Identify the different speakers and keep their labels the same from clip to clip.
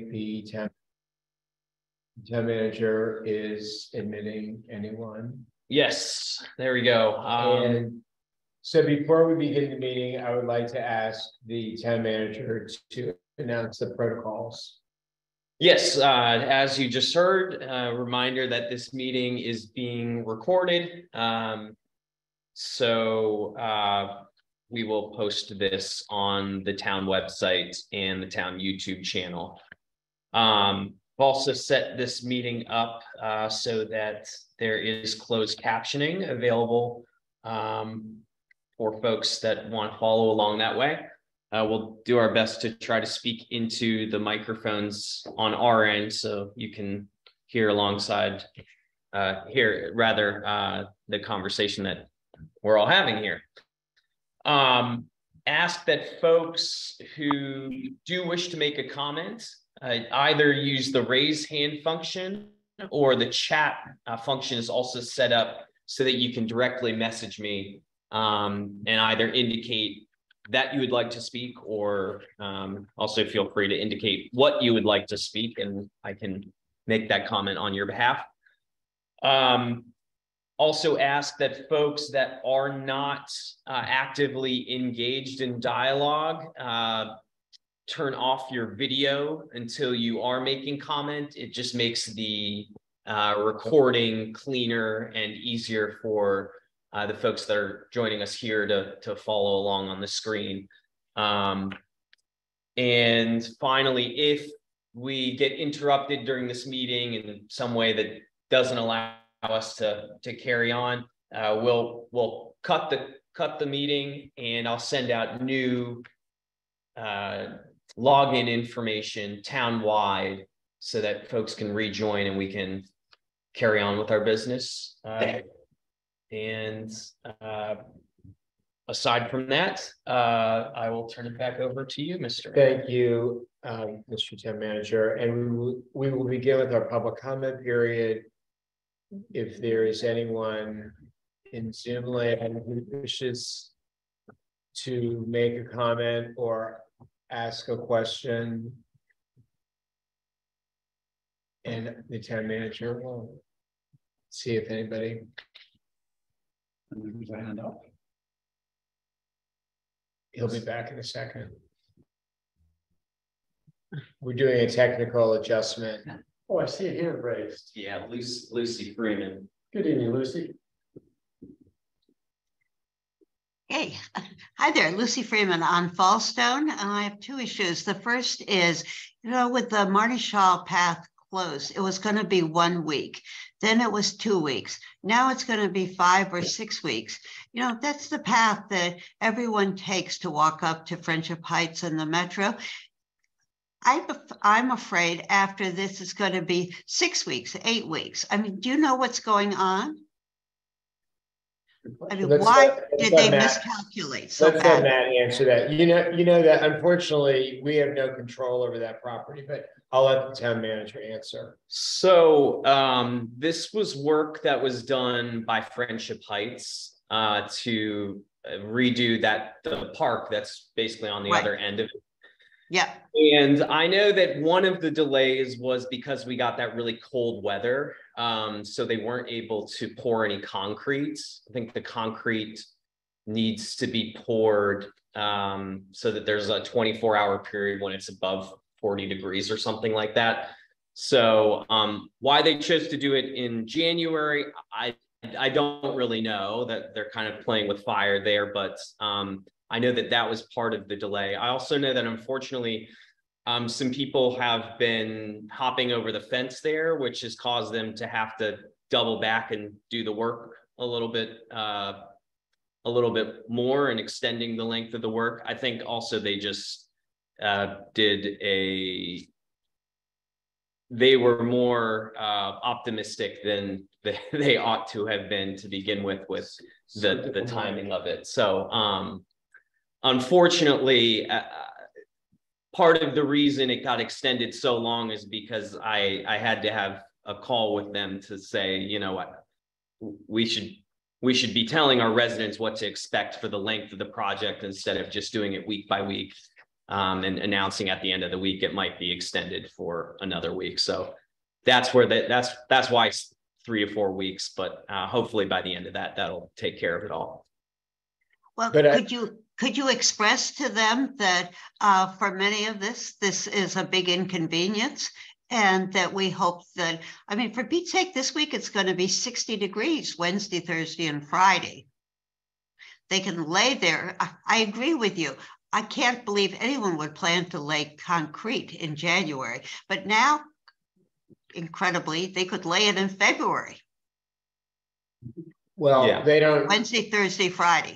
Speaker 1: the town manager is admitting anyone.
Speaker 2: Yes, there we go.
Speaker 1: And so before we begin the meeting, I would like to ask the town manager to announce the protocols.
Speaker 2: Yes, as you just heard, a reminder that this meeting is being recorded. We will post this on the town website and the town YouTube channel. I've also set this meeting up so that there is closed captioning available for folks that want to follow along that way. We'll do our best to try to speak into the microphones on our end so you can hear alongside, the conversation that we're all having here. Ask that folks who do wish to make a comment either use the raise hand function, or the chat function is also set up so that you can directly message me and either indicate that you would like to speak, or also feel free to indicate what you would like to speak and I can make that comment on your behalf. Also ask that folks that are not actively engaged in dialogue turn off your video until you are making comment. It just makes the recording cleaner and easier for the folks that are joining us here to follow along on the screen. And finally, if we get interrupted during this meeting in some way that doesn't allow us to carry on, we'll cut the meeting, and I'll send out new login information town-wide so that folks can rejoin and we can carry on with our business. Aside from that, I will turn it back over to you, Mr.
Speaker 1: Thank you, Mr. Town Manager. And we will begin with our public comment period. If there is anyone in Zoom land who wishes to make a comment or ask a question, and the town manager will see if anybody. He'll be back in a second. We're doing a technical adjustment.
Speaker 3: Oh, I see a hand raised.
Speaker 2: Yeah, Lucy Freeman.
Speaker 3: Good evening, Lucy.
Speaker 4: Hey, hi there, Lucy Freeman on Fallstone. I have two issues. The first is, with the Marty Shaw path closed, it was going to be 1 week. Then it was 2 weeks. Now it's going to be 5 or 6 weeks. That's the path that everyone takes to walk up to Friendship Heights and the Metro. I'm afraid after this it's going to be 6 weeks, 8 weeks. I mean, do you know what's going on? I mean, why did they miscalculate so
Speaker 1: badly? Let's let Matt answer that. You know that unfortunately we have no control over that property, but I'll let the town manager answer.
Speaker 2: So this was work that was done by Friendship Heights to redo the park that's basically on the other end of it.
Speaker 4: Yeah.
Speaker 2: And I know that one of the delays was because we got that really cold weather. So they weren't able to pour any concrete. I think the concrete needs to be poured so that there's a 24-hour period when it's above 40 degrees or something like that. So why they chose to do it in January, I don't really know. That they're kind of playing with fire there, but I know that was part of the delay. I also know that unfortunately, some people have been hopping over the fence there, which has caused them to have to double back and do the work a little bit more and extending the length of the work. I think also they just they were more optimistic than they ought to have been to begin with the timing of it. So unfortunately, part of the reason it got extended so long is because I had to have a call with them to say, we should be telling our residents what to expect for the length of the project instead of just doing it week by week. and announcing at the end of the week it might be extended for another week. So that's where that's why it's 3 to 4 weeks, but hopefully by the end of that, that'll take care of it all.
Speaker 4: Well,
Speaker 1: But
Speaker 4: could you express to them that for many of this is a big inconvenience, and that we hope that, I mean, for Pete's sake, this week it's going to be 60 degrees Wednesday, Thursday, and Friday. They can lay there. I agree with you. I can't believe anyone would plan to lay concrete in January, but now, incredibly, they could lay it in February.
Speaker 1: well,
Speaker 2: Yeah.
Speaker 1: they don't.
Speaker 4: Wednesday, Thursday, Friday.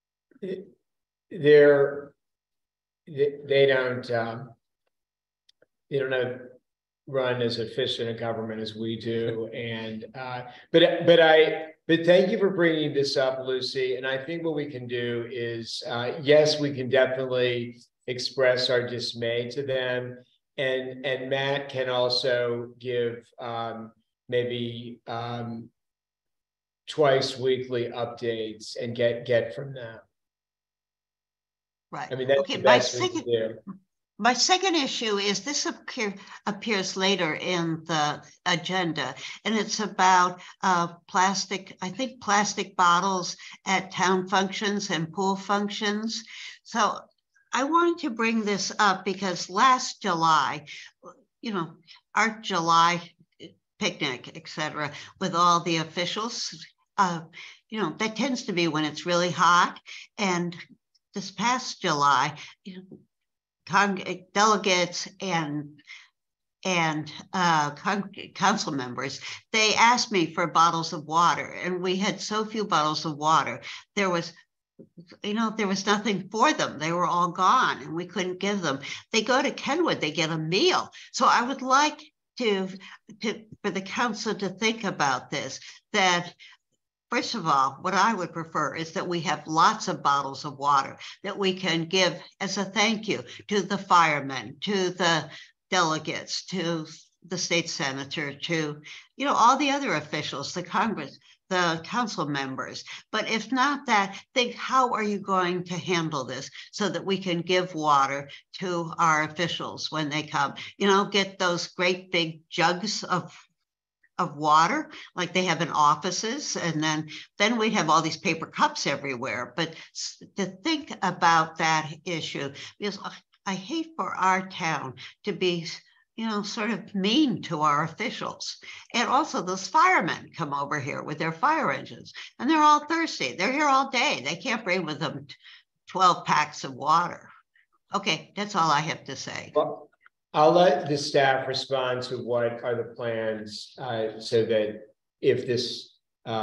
Speaker 1: They don't run as efficient a government as we do, and but thank you for bringing this up, Lucy. And I think what we can do is yes, we can definitely express our dismay to them, and Matt can also give maybe twice weekly updates and get from them.
Speaker 4: Right.
Speaker 1: I mean, that's
Speaker 4: okay.
Speaker 1: the best we can do.
Speaker 4: My second issue is this appears later in the agenda, and it's about plastic, I think plastic bottles at town functions and pool functions. So I wanted to bring this up because last July, you know, our July picnic, etc., with all the officials, you know, that tends to be when it's really hot. And this past July, you know, delegates and council members, they asked me for bottles of water, and we had so few bottles of water. There was, you know, there was nothing for them. They were all gone, and we couldn't give them. They go to Kenwood, they get a meal. So I would like for the council to think about this, that first of all, what I would prefer is that we have lots of bottles of water that we can give as a thank you to the firemen, to the delegates, to the state senator, to, you know, all the other officials, the Congress, the council members. But if not that, think, how are you going to handle this so that we can give water to our officials when they come? You know, get those great big jugs of water like they have in offices, and then we'd have all these paper cups everywhere. But to think about that issue, because I hate for our town to be, you know, sort of mean to our officials. And also those firemen come over here with their fire engines, and they're all thirsty. They're here all day. They can't bring with them 12 packs of water. Okay, that's all I have to say.
Speaker 1: Well, I'll let the staff respond to what are the plans, so that if this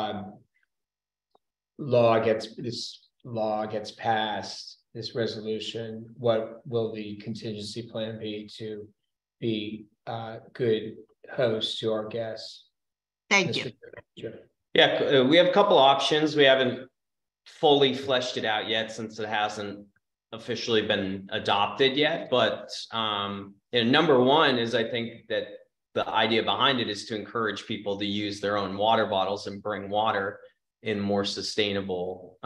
Speaker 1: law gets passed, this resolution, what will the contingency plan be to be good hosts to our guests?
Speaker 4: Thank you.
Speaker 2: Yeah, we have a couple options. We haven't fully fleshed it out yet since it hasn't officially been adopted yet, but number one is, I think that the idea behind it is to encourage people to use their own water bottles and bring water in more sustainable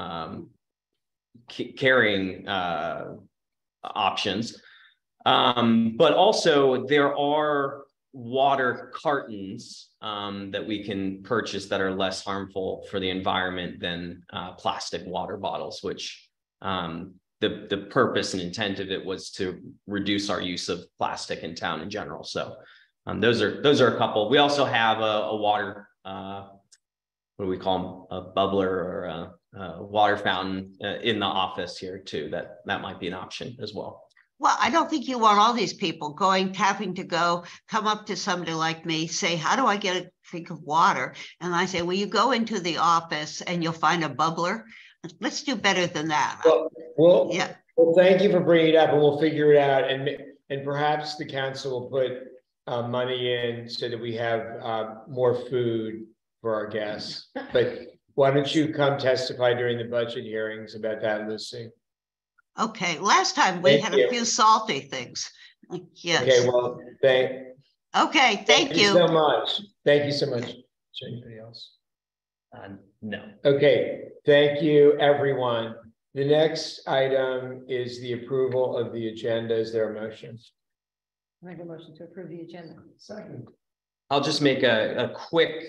Speaker 2: carrying options. But also there are water cartons that we can purchase that are less harmful for the environment than plastic water bottles, which the purpose and intent of it was to reduce our use of plastic in town in general. So those are a couple. We also have a water, what do we call them? A bubbler or a water fountain in the office here too. That might be an option as well.
Speaker 4: Well, I don't think you want all these people having to come up to somebody like me, say, how do I get a drink of water? And I say, well, you go into the office and you'll find a bubbler. Let's do better than that.
Speaker 1: Well,
Speaker 4: yeah.
Speaker 1: Well, thank you for bringing it up, and we'll figure it out. And perhaps the council will put money in so that we have more food for our guests. But why don't you come testify during the budget hearings about that, Lucy?
Speaker 4: Okay. Last time we had a few salty things. Yes.
Speaker 1: Okay. Well,
Speaker 4: thank you
Speaker 1: so much. Thank you so much. Is there anybody else?
Speaker 2: No.
Speaker 1: Okay. Thank you, everyone. The next item is the approval of the agenda. Is there a motion?
Speaker 5: Make a motion to approve the agenda.
Speaker 3: Second.
Speaker 2: I'll just make a quick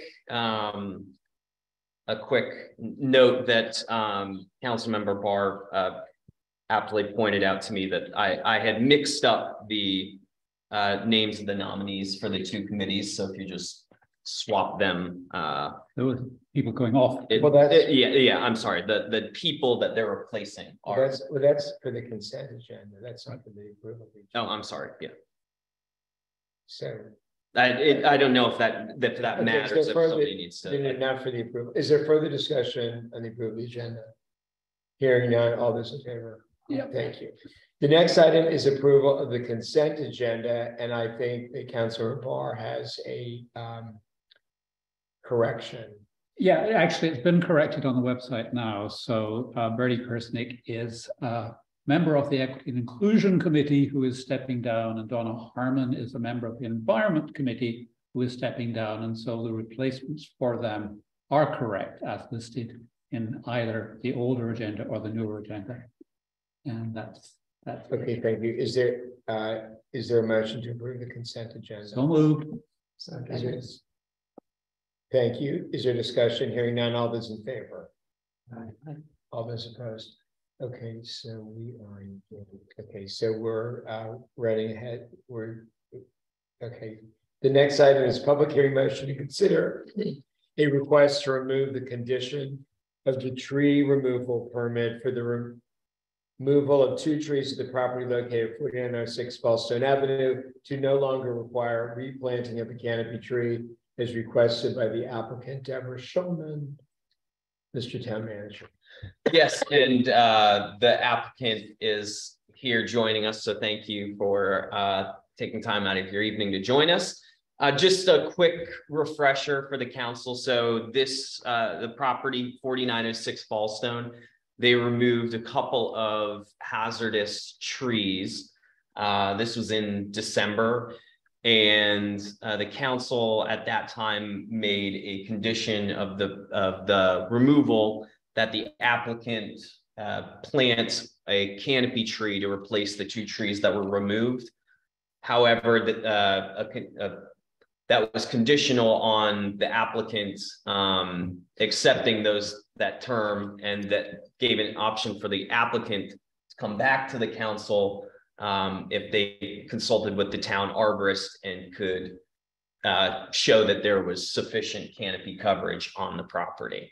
Speaker 2: note that Councilmember Barr aptly pointed out to me that I had mixed up the names of the nominees for the two committees. So if you just swap them,
Speaker 6: There were people going off.
Speaker 2: yeah, I'm sorry. The people that they're replacing are.
Speaker 1: That's for the consent agenda. That's not for the approval. of the
Speaker 2: Oh,
Speaker 1: agenda.
Speaker 2: I'm sorry. Yeah,
Speaker 1: So.
Speaker 2: I don't know if that
Speaker 1: Okay,
Speaker 2: matters.
Speaker 1: so
Speaker 2: If
Speaker 1: further-
Speaker 2: somebody needs to.
Speaker 1: Not for the approval. Is there further discussion on the approval of the agenda? Hearing none, all those in favor?
Speaker 6: Yep.
Speaker 1: Thank you. The next item is approval of the consent agenda, and I think that Councilor Barr has a correction.
Speaker 6: Yeah, actually, it's been corrected on the website now. So Bertie Kersnick is a member of the Equity and Inclusion Committee who is stepping down, and Donna Harmon is a member of the Environment Committee who is stepping down. And so the replacements for them are correct as listed in either the older agenda or the newer agenda. And that's
Speaker 1: Okay, thank you. Is there a motion to approve the consent agenda?
Speaker 6: so moved.
Speaker 1: Is there- Thank you. Is there discussion? Hearing none, all those in favor? All those opposed? Okay, so we are, okay, so we're running ahead. Okay. The next item is public hearing motion to consider a request to remove the condition of the tree removal permit for the removal of 2 trees at the property located at 4906 Fallstone Avenue to no longer require replanting of a canopy tree as requested by the applicant, Deborah Schulman. Mr. Town Manager.
Speaker 2: Yes, and the applicant is here joining us, so thank you for taking time out of your evening to join us. Just a quick refresher for the council. So this, the property 4906 Fallstone, they removed a couple of hazardous trees. This was in December. And the council at that time made a condition of the removal that the applicant plant a canopy tree to replace the 2 trees that were removed. However, that was conditional on the applicant accepting that term, and that gave an option for the applicant to come back to the council if they consulted with the town arborist and could show that there was sufficient canopy coverage on the property.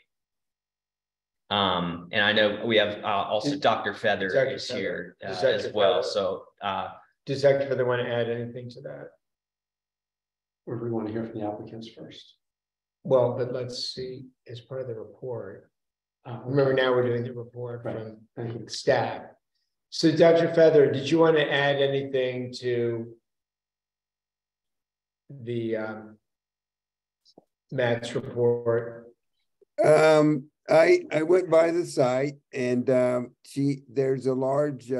Speaker 2: And I know we have also Dr. Feather is here as well. So
Speaker 1: does Dr. Feather want to add anything to that?
Speaker 3: Or do we want to hear from the applicants first?
Speaker 1: Well, but let's see, as part of the report. Remember, now we're doing the report
Speaker 3: Right. Thank you.
Speaker 1: from staff. So Dr. Feather, did you want to add anything to the Matt's report?
Speaker 7: I went by the site, and there's a large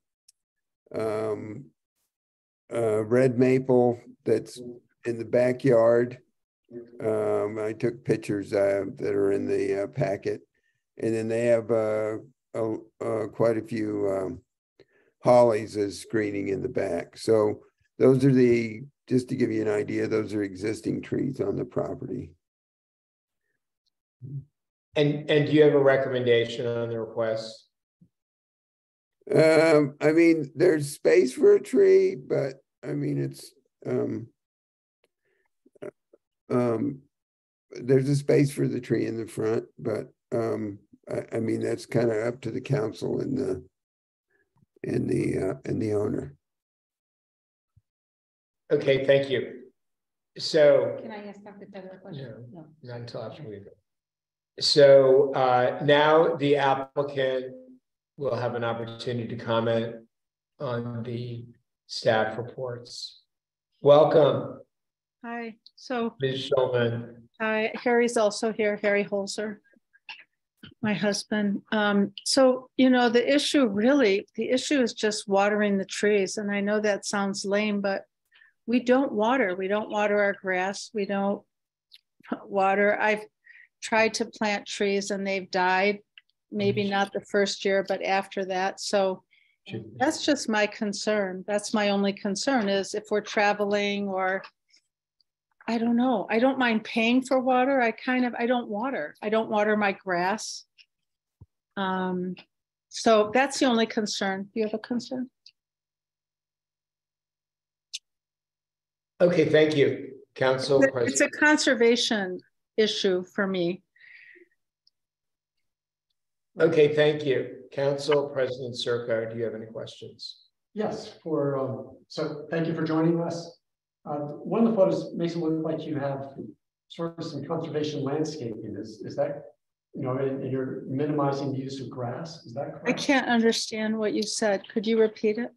Speaker 7: red maple that's in the backyard. I took pictures that are in the packet, and then they have quite a few hollies as screening in the back. So those are just to give you an idea, those are existing trees on the property.
Speaker 1: And do you have a recommendation on the request?
Speaker 7: I mean, there's space for a tree, but I mean, it's there's a space for the tree in the front, but I mean, that's kind of up to the council and the owner.
Speaker 1: Okay, thank you. So
Speaker 5: Can I ask Dr. Feather a question?
Speaker 1: No. not until after we. So now the applicant will have an opportunity to comment on the staff reports. Welcome,
Speaker 8: Hi, so
Speaker 1: Ms. Schulman.
Speaker 8: Harry's also here, Harry Holzer, my husband. So, you know, the issue is just watering the trees. And I know that sounds lame, but we don't water. We don't water our grass. We don't water. I've tried to plant trees and they've died maybe not the first year, but after that. So that's just my concern. That's my only concern is if we're traveling or I don't know. I don't mind paying for water. I don't water. I don't water my grass. So that's the only concern. Do you have a concern?
Speaker 1: Okay, thank you, Council
Speaker 8: It's
Speaker 1: President.
Speaker 8: a conservation issue for me.
Speaker 1: Okay, thank you. Council President Circo, do you have any questions?
Speaker 3: Yes, so thank you for joining us. One of the photos makes it look like you have sort of some conservation landscaping. Is that, and you're minimizing the use of grass, is that correct?
Speaker 8: I can't understand what you said. Could you repeat it?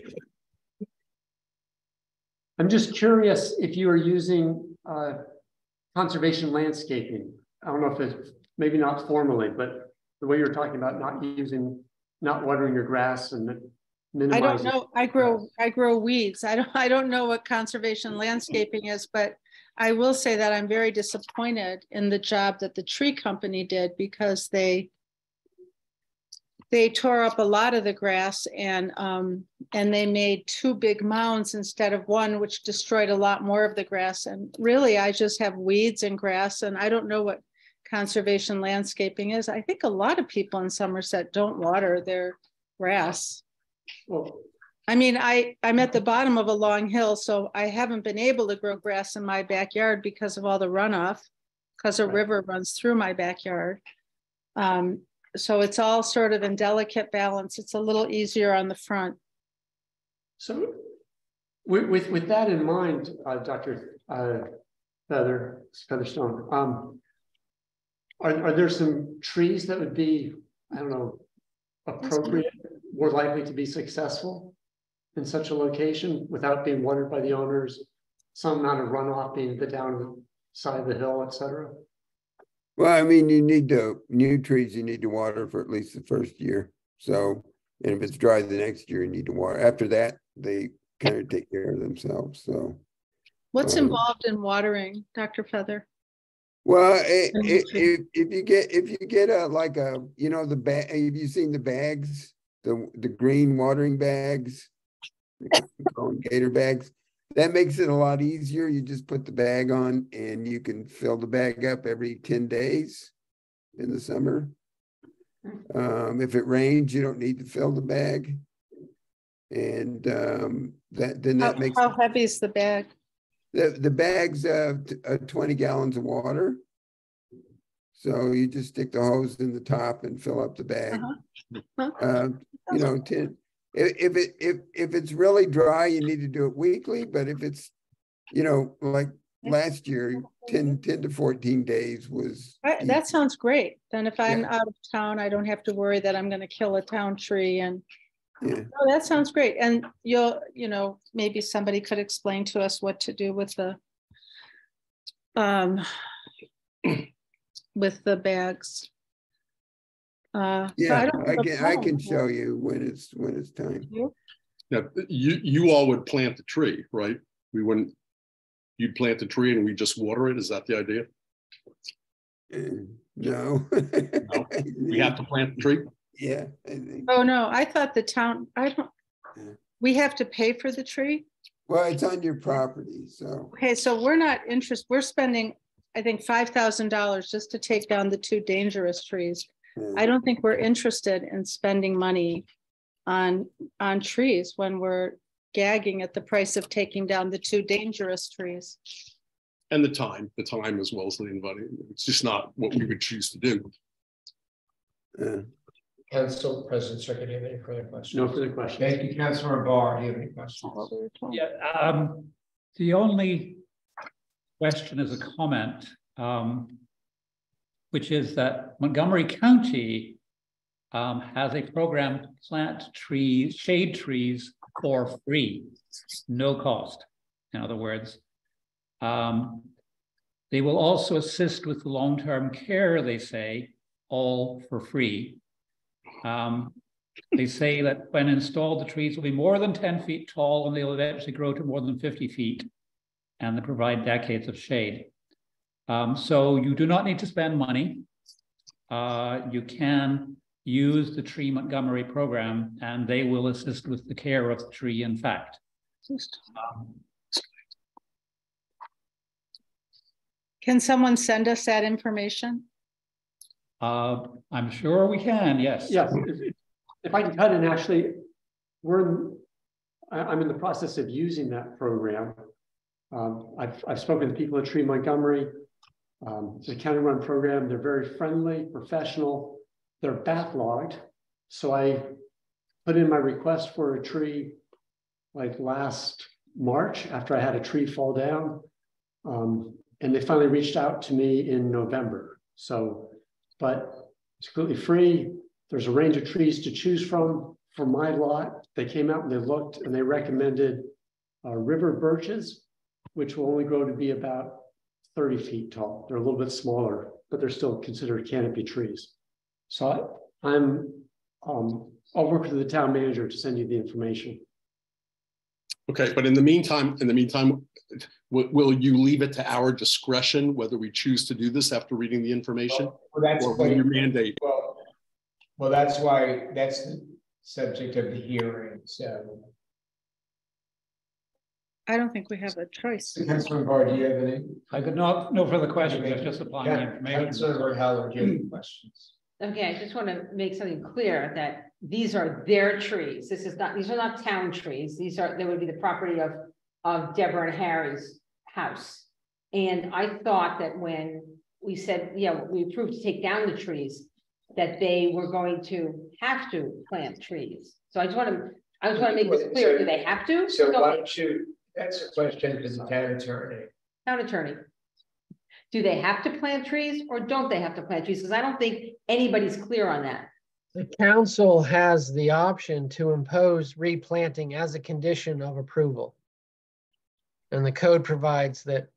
Speaker 3: I'm just curious if you are using conservation landscaping. I don't know if it's maybe not formally, but the way you're talking about not watering your grass and minimizing.
Speaker 8: I don't know. I grow weeds. I don't know what conservation landscaping is, but I will say that I'm very disappointed in the job that the tree company did because they tore up a lot of the grass and they made 2 big mounds instead of 1, which destroyed a lot more of the grass. And really, I just have weeds and grass, and I don't know what conservation landscaping is. I think a lot of people in Somerset don't water their grass.
Speaker 3: Well,
Speaker 8: I mean, I'm at the bottom of a long hill, so I haven't been able to grow grass in my backyard because of all the runoff, because a river runs through my backyard. So it's all sort of in delicate balance. It's a little easier on the front.
Speaker 3: So with that in mind, Dr. Featherstone, are there some trees that would be, I don't know, appropriate, more likely to be successful in such a location without being watered by the owners, some amount of runoff being the down side of the hill, et cetera?
Speaker 7: Well, I mean, new trees, you need to water for at least the first year. So, and if it's dry the next year, you need to water. After that, they kind of take care of themselves. So
Speaker 8: what's involved in watering, Dr. Feather?
Speaker 7: Well, if you get a like a the bag, have you seen the bags, the green watering bags, gator bags? That makes it a lot easier. You just put the bag on and you can fill the bag up every 10 days in the summer. If it rains, you don't need to fill the bag. And that makes
Speaker 8: how heavy is the bag?
Speaker 7: The bag's 20 gallons of water. So you just stick the hose in the top and fill up the bag. If it's really dry, you need to do it weekly. But if it's, like last year, 10 to 14 days was.
Speaker 8: That sounds great. Then if I'm out of town, I don't have to worry that I'm going to kill a town tree. And oh, that sounds great. And maybe somebody could explain to us what to do with the bags.
Speaker 7: I can show you when it's time.
Speaker 9: Yeah, you all would plant the tree, right? You'd plant the tree and we just water it. Is that the idea?
Speaker 7: No.
Speaker 9: No? We have to plant the tree?
Speaker 7: Yeah. I think.
Speaker 8: Oh no, I thought the town, we have to pay for the tree?
Speaker 7: Well, it's on your property, so.
Speaker 8: Okay, so we're not interested. We're spending, I think, $5,000 just to take down the 2 dangerous trees. I don't think we're interested in spending money on trees when we're gagging at the price of taking down the 2 dangerous trees.
Speaker 9: And the time as well as the inviting. It's just not what we would choose to do.
Speaker 1: Council President Circuit, do you have any further questions?
Speaker 3: No further questions.
Speaker 1: Thank you, Councilor Barr. Do you have any questions?
Speaker 6: Yeah, the only question is a comment, which is that Montgomery County has a program to plant trees, shade trees for free, no cost. In other words, they will also assist with the long-term care, they say, all for free. They say that when installed, the trees will be more than 10 feet tall and they'll eventually grow to more than 50 feet and they provide decades of shade. So you do not need to spend money. You can use the Tree Montgomery program, and they will assist with the care of the tree, in fact.
Speaker 8: Can someone send us that information?
Speaker 6: I'm sure we can, yes.
Speaker 3: Yes, if I can cut in, actually, I'm in the process of using that program. I've spoken to people at Tree Montgomery. It's a county-run program. They're very friendly, professional. They're backlogged. So I put in my request for a tree like last March after I had a tree fall down. And they finally reached out to me in November. So, but it's completely free. There's a range of trees to choose from. For my lot, they came out and they looked and they recommended river birches, which will only grow to be about 30 feet tall. They're a little bit smaller, but they're still considered canopy trees. So I'll work with the town manager to send you the information.
Speaker 9: Okay, but in the meantime, will you leave it to our discretion whether we choose to do this after reading the information?
Speaker 1: Well, that's
Speaker 9: or will you mandate?
Speaker 1: Well, that's why that's the subject of the hearing. So
Speaker 8: I don't think we have a choice.
Speaker 1: Councilor Barr, do you have any?
Speaker 6: I could no further questions. I was just applying the information.
Speaker 1: Councilor Heller, do you have any questions?
Speaker 5: Okay, I just want to make something clear that these are their trees. These are not town trees. They would be the property of Deborah and Harry's house. And I thought that when we said, yeah, we approved to take down the trees, that they were going to have to plant trees. So I just want to make this clear. Do they have to?
Speaker 1: So why don't you, that's a question for the town attorney.
Speaker 5: Town attorney. Do they have to plant trees or don't they have to plant trees? Because I don't think anybody's clear on that.
Speaker 10: The council has the option to impose replanting as a condition of approval. And the code provides that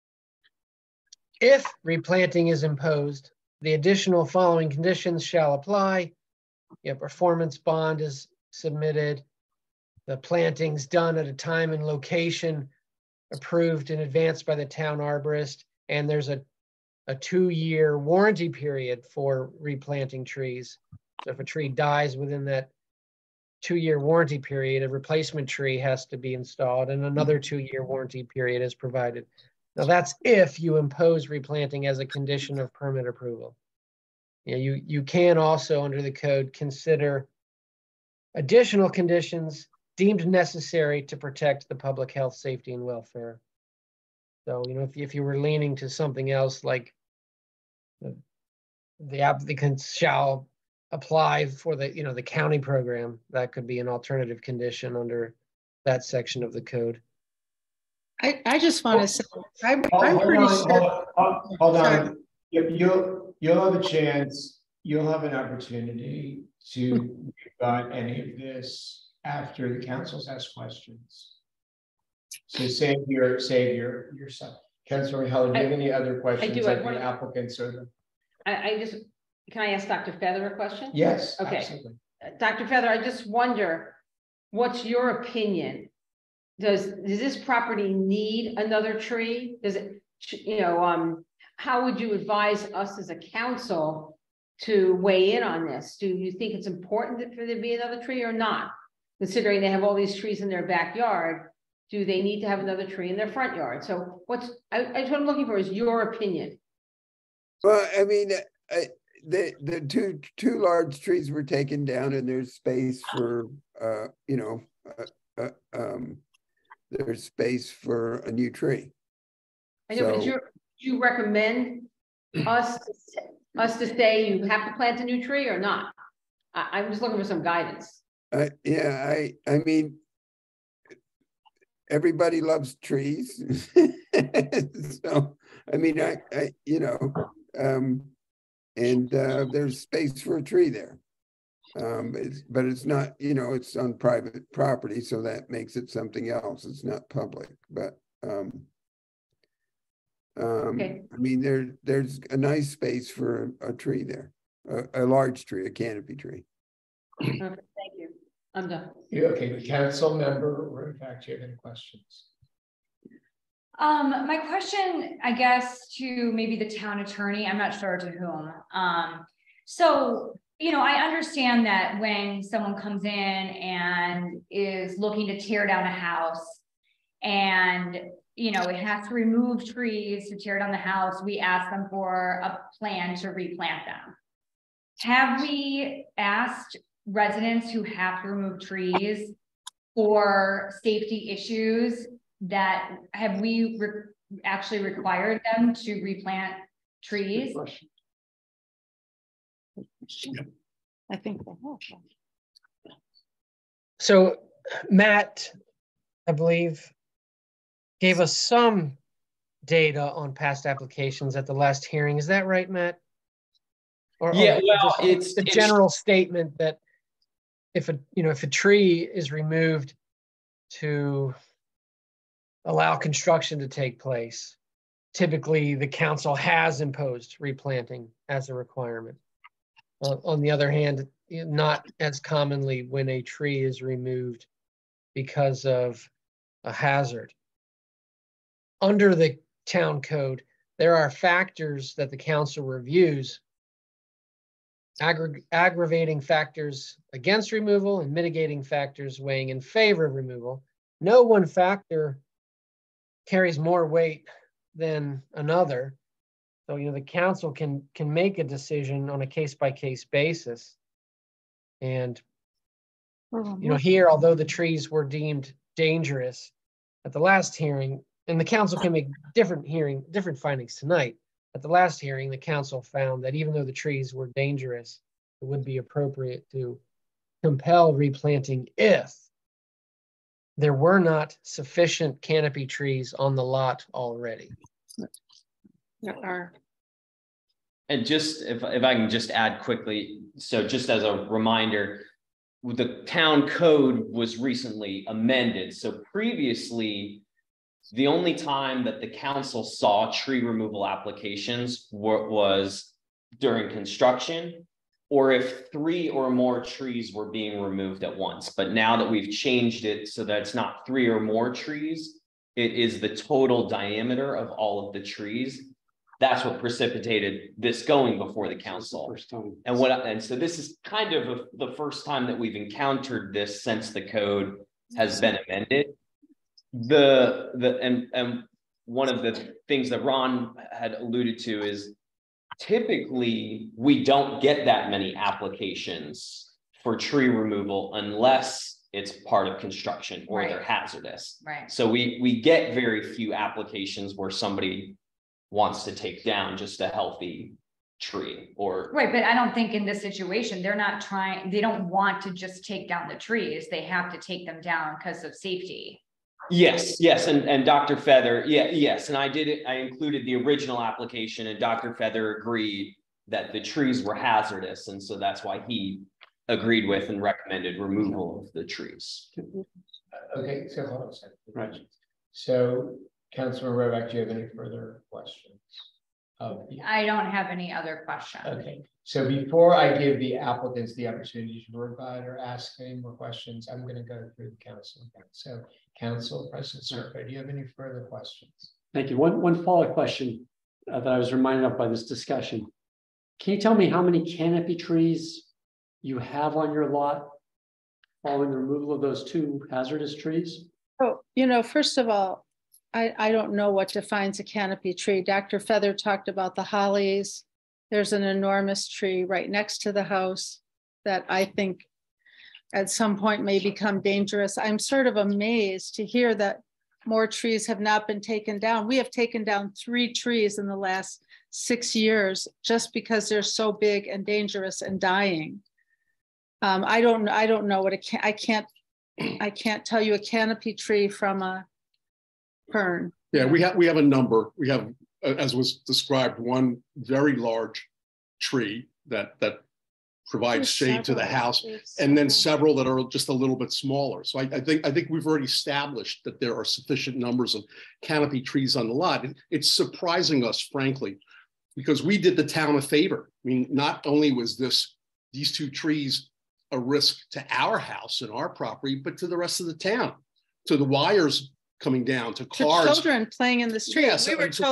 Speaker 10: if replanting is imposed, the additional following conditions shall apply. A performance bond is submitted. The planting's done at a time and location approved in advance by the town arborist. And there's a 2-year warranty period for replanting trees. So if a tree dies within that 2-year warranty period, a replacement tree has to be installed and another 2-year warranty period is provided. Now that's if you impose replanting as a condition of permit approval. You can also, under the code, consider additional conditions deemed necessary to protect the public health, safety, and welfare. So, if you were leaning to something else like the applicants shall apply for the county program, that could be an alternative condition under that section of the code.
Speaker 8: I just want to say, I'm pretty sure.
Speaker 1: Hold on. You'll have a chance. You'll have an opportunity to rebut any of this after the council's asked questions. So save yourself. Councilor Heller, do you have any other questions?
Speaker 5: I do.
Speaker 1: Like the applicants or the.
Speaker 5: Can I ask Dr. Feather a question?
Speaker 1: Yes.
Speaker 5: Okay.
Speaker 1: Absolutely.
Speaker 5: Dr. Feather, I just wonder, what's your opinion? Does this property need another tree? Does it, how would you advise us as a council to weigh in on this? Do you think it's important for there to be another tree or not? Considering they have all these trees in their backyard, do they need to have another tree in their front yard? So what I'm looking for is your opinion.
Speaker 7: Well, I mean, the two large trees were taken down and there's space for, there's space for a new tree.
Speaker 5: I know, but do you recommend us to say you have to plant a new tree or not? I'm just looking for some guidance.
Speaker 7: Yeah, I mean, everybody loves trees. So, I mean, and there's space for a tree there. But it's not, it's on private property, so that makes it something else. It's not public, but
Speaker 5: Okay.
Speaker 7: I mean, there's a nice space for a tree there, a large tree, a canopy tree.
Speaker 5: Okay, thank you. I'm done.
Speaker 1: Okay, the council member, or in fact, you have any questions?
Speaker 11: My question, I guess, to maybe the town attorney, I'm not sure to whom. So you know, I understand that when someone comes in and is looking to tear down a house and, you know, it has to remove trees to tear down the house, we ask them for a plan to replant them. Have we asked residents who have to remove trees for safety issues that have we actually required them to replant trees?
Speaker 8: I think they have.
Speaker 10: So Matt, I believe, gave us some data on past applications at the last hearing. Is that right, Matt? Or
Speaker 2: Yeah, well,
Speaker 10: just
Speaker 2: it's
Speaker 10: the general statement that if a tree is removed to allow construction to take place, typically the council has imposed replanting as a requirement. On the other hand, not as commonly when a tree is removed because of a hazard. Under the town code, there are factors that the council reviews, aggravating factors against removal and mitigating factors weighing in favor of removal. No one factor carries more weight than another. So, the council can make a decision on a case-by-case basis. And, here, although the trees were deemed dangerous at the last hearing, and the council can make different findings tonight. At the last hearing, the council found that even though the trees were dangerous, it would be appropriate to compel replanting if there were not sufficient canopy trees on the lot already.
Speaker 8: There are.
Speaker 2: And just if I can just add quickly, so just as a reminder, the town code was recently amended. So previously, the only time that the council saw tree removal applications was during construction, or if 3 or more trees were being removed at once. But now that we've changed it so that it's not 3 or more trees, it is the total diameter of all of the trees. That's what precipitated this going before the council. And so this is kind of the first time that we've encountered this since the code has been amended. And one of the things that Ron had alluded to is typically we don't get that many applications for tree removal unless it's part of construction or they're hazardous.
Speaker 11: Right.
Speaker 2: So we get very few applications where somebody wants to take down just a healthy tree or.
Speaker 11: Right, but I don't think in this situation, they don't want to just take down the trees. They have to take them down because of safety.
Speaker 2: Yes, and Dr. Feather, yes, and I included the original application and Dr. Feather agreed that the trees were hazardous. And so that's why he agreed with and recommended removal of the trees.
Speaker 1: Okay, so hold on a second. Right. So Councilman Roback, do you have any further questions?
Speaker 11: I don't have any other questions.
Speaker 1: Okay, so before I give the applicants the opportunity to provide or ask any more questions, I'm going to go through the council again. So Council President Serpa, do you have any further questions?
Speaker 3: Thank you. One follow-up question that I was reminded of by this discussion. Can you tell me how many canopy trees you have on your lot following the removal of those 2 hazardous trees?
Speaker 8: Oh, first of all, I don't know what defines a canopy tree. Dr. Feather talked about the hollies. There's an enormous tree right next to the house that I think at some point may become dangerous. I'm sort of amazed to hear that more trees have not been taken down. We have taken down 3 trees in the last 6 years just because they're so big and dangerous and dying. I don't know what I can't tell you a canopy tree from a fern.
Speaker 9: Yeah, we have a number. We have, as was described, one very large tree that provides shade to the house, and then several that are just a little bit smaller. So I think we've already established that there are sufficient numbers of canopy trees on the lot. It's surprising us, frankly, because we did the town a favor. I mean, not only was these 2 trees a risk to our house and our property, but to the rest of the town, to the wires coming down, to cars.
Speaker 8: To children playing in the street.
Speaker 9: Yes,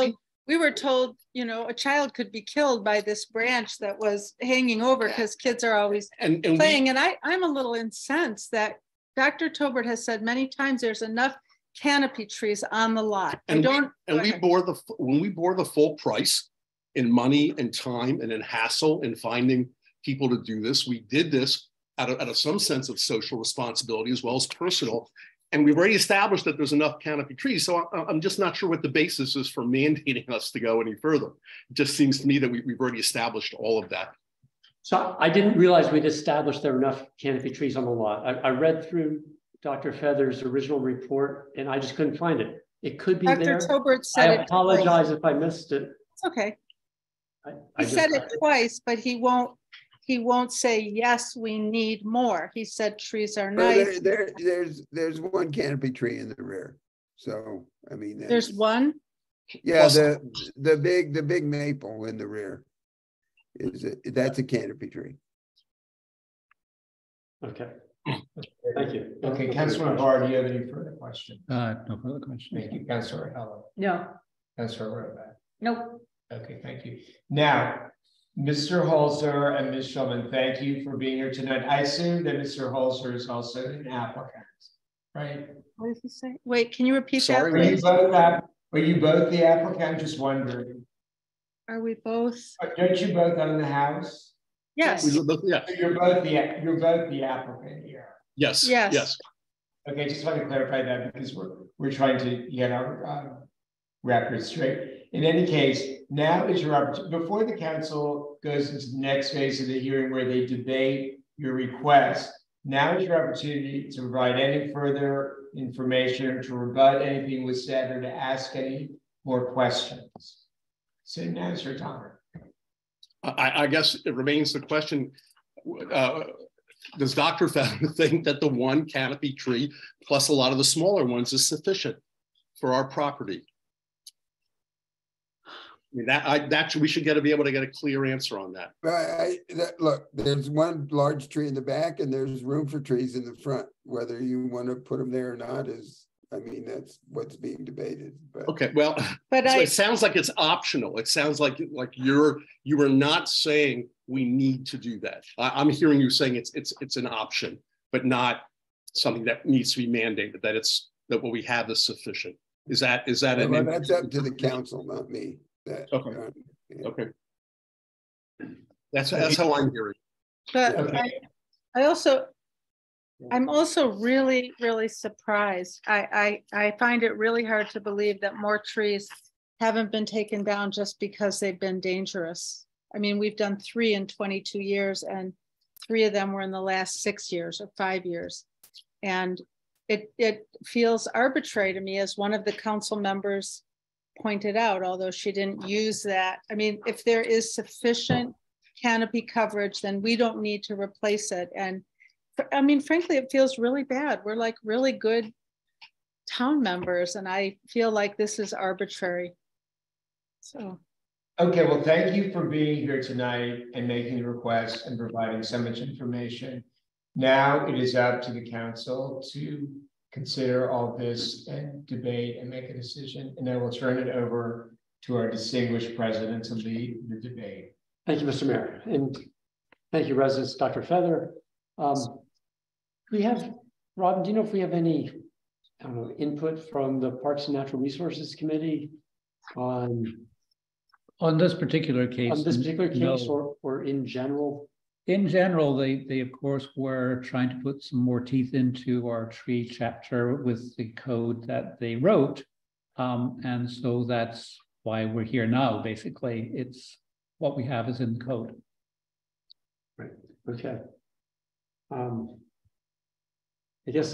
Speaker 8: we were told, you know, a child could be killed by this branch that was hanging over because kids are always
Speaker 9: And
Speaker 8: playing. And I'm a little incensed that Dr. Tobert has said many times there's enough canopy trees on the lot.
Speaker 9: And
Speaker 8: go
Speaker 9: we
Speaker 8: ahead.
Speaker 9: when we bore the full price in money and time and in hassle in finding people to do this, we did this out of some sense of social responsibility as well as personal. And we've already established that there's enough canopy trees. So I'm just not sure what the basis is for mandating us to go any further. It just seems to me that we've already established all of that.
Speaker 3: So I didn't realize we'd established there were enough canopy trees on the lot. I read through Dr. Feather's original report and I just couldn't find it. It could be
Speaker 8: Dr.
Speaker 3: there.
Speaker 8: Tobert
Speaker 3: I
Speaker 8: said it.
Speaker 3: apologize if I missed it.
Speaker 8: It's okay.
Speaker 3: I
Speaker 8: He said
Speaker 3: just-
Speaker 8: it twice, but he won't say, yes, we need more. He said trees are
Speaker 7: Well,
Speaker 8: nice.
Speaker 7: there's one canopy tree in the rear. So, I mean.
Speaker 8: There's
Speaker 7: that's-
Speaker 8: one.
Speaker 7: Yeah,
Speaker 9: Plus-
Speaker 7: the big maple in the rear. That's a canopy tree.
Speaker 3: Okay. Thank you.
Speaker 1: Okay, Councilor Barr, do you have any further questions?
Speaker 6: No further questions.
Speaker 1: Thank you, Councilor Heller,
Speaker 5: No,
Speaker 1: Councilor Rovak.
Speaker 11: Nope.
Speaker 1: Okay, thank you. Now, Mr. Holzer and Ms. Schulman, thank you for being here tonight. I assume that Mr. Holzer is also an applicant, right?
Speaker 8: What did he say? Wait, can you repeat
Speaker 9: Sorry,
Speaker 8: that,
Speaker 1: Are you
Speaker 8: please?
Speaker 1: are you both the applicant? I'm just wondering.
Speaker 8: Are we both?
Speaker 1: Don't you both own the house?
Speaker 8: Yes,
Speaker 9: Yeah,
Speaker 1: You're both the applicant here.
Speaker 9: yes,
Speaker 8: Yes.
Speaker 9: yes.
Speaker 1: Okay, just want to clarify that because we're trying to get our records straight. In any case, now is your opportunity, before the council goes into the next phase of the hearing where they debate your request, now is your opportunity to provide any further information, to rebut anything was said, or to ask any more questions. So now's your time.
Speaker 9: I guess it remains the question, does Dr. Feather think that the one canopy tree plus a lot of the smaller ones is sufficient for our property? I mean, that we should be able to get a clear answer on that.
Speaker 7: Look, there's one large tree in the back and there's room for trees in the front. Whether you want to put them there or not is, I mean, that's what's being debated. But
Speaker 9: Okay, well,
Speaker 8: but
Speaker 9: so it sounds like it's optional. It sounds like you are not saying we need to do that. I'm hearing you saying it's an option, but not something that needs to be mandated. That what we have is sufficient. Is that
Speaker 7: well, that's up to the council, not me.
Speaker 9: Okay.
Speaker 7: Yeah.
Speaker 9: Okay. That's how I'm hearing.
Speaker 8: but
Speaker 1: Okay.
Speaker 8: I'm also really, really surprised. I find it really hard to believe that more trees haven't been taken down just because they've been dangerous. I mean, we've done 3 in 22 years and 3 of them were in the last 6 years or 5 years. And it feels arbitrary to me, as one of the council members pointed out, although she didn't use that. I mean, if there is sufficient canopy coverage, then we don't need to replace it. And I mean, frankly, it feels really bad. We're like really good town members, and I feel like this is arbitrary. So.
Speaker 1: Okay, well, thank you for being here tonight and making the request and providing so much information. Now it is up to the council to consider all this and debate and make a decision. And I will turn it over to our distinguished president to lead the debate.
Speaker 3: Thank you, Mr. Mayor. And thank you, residents, Dr. Feather. We have, Robin, do you know if we have any, I don't know, input from the Parks and Natural Resources Committee on
Speaker 6: this particular case?
Speaker 3: No. or in general?
Speaker 6: In general, they of course were trying to put some more teeth into our tree chapter with the code that they wrote. And so that's why we're here now, basically. It's what we have is in the code.
Speaker 3: Right, okay. I guess